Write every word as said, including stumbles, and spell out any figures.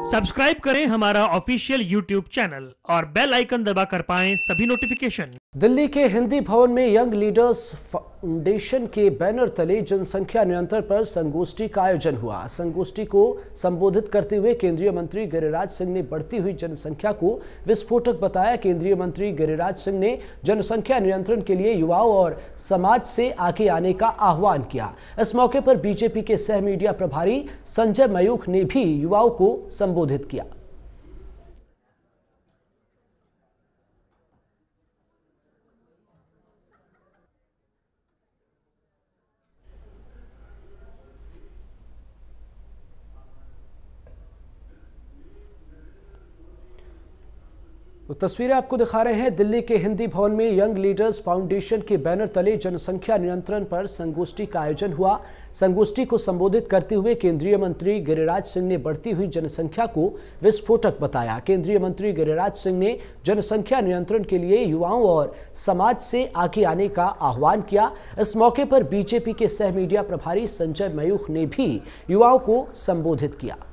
Subscribe करें हमारा official YouTube channel और बेल आइकन दबाकर पाएं सभी नोटिफिकेशन। दिल्ली के हिंदी भवन में यंग लीडर्स फाउंडेशन के बैनर तले जनसंख्या नियंत्रण पर संगोष्ठी का आयोजन हुआ। संगोष्ठी को संबोधित करते हुए केंद्रीय मंत्री गिरिराज सिंह ने बढ़ती हुई जनसंख्या को विस्फोटक बताया। केंद्रीय मंत्री गिरिराज सिंह ने जनसंख्या नियंत्रण के लिए युवाओं और समाज से आगे आने का आह्वान किया। इस मौके पर बीजेपी के सह मीडिया प्रभारी संजय मयूख ने भी युवाओं को संबोधित किया। तो तस्वीरें आपको दिखा रहे हैं। दिल्ली के हिंदी भवन में यंग लीडर्स फाउंडेशन के बैनर तले जनसंख्या नियंत्रण पर संगोष्ठी का आयोजन हुआ। संगोष्ठी को संबोधित करते हुए केंद्रीय मंत्री गिरिराज सिंह ने बढ़ती हुई जनसंख्या को विस्फोटक बताया। केंद्रीय मंत्री गिरिराज सिंह ने जनसंख्या नियंत्रण के लिए युवाओं और समाज से आगे आने का आह्वान किया। इस मौके पर बीजेपी के सह मीडिया प्रभारी संजय मयूख ने भी युवाओं को संबोधित किया।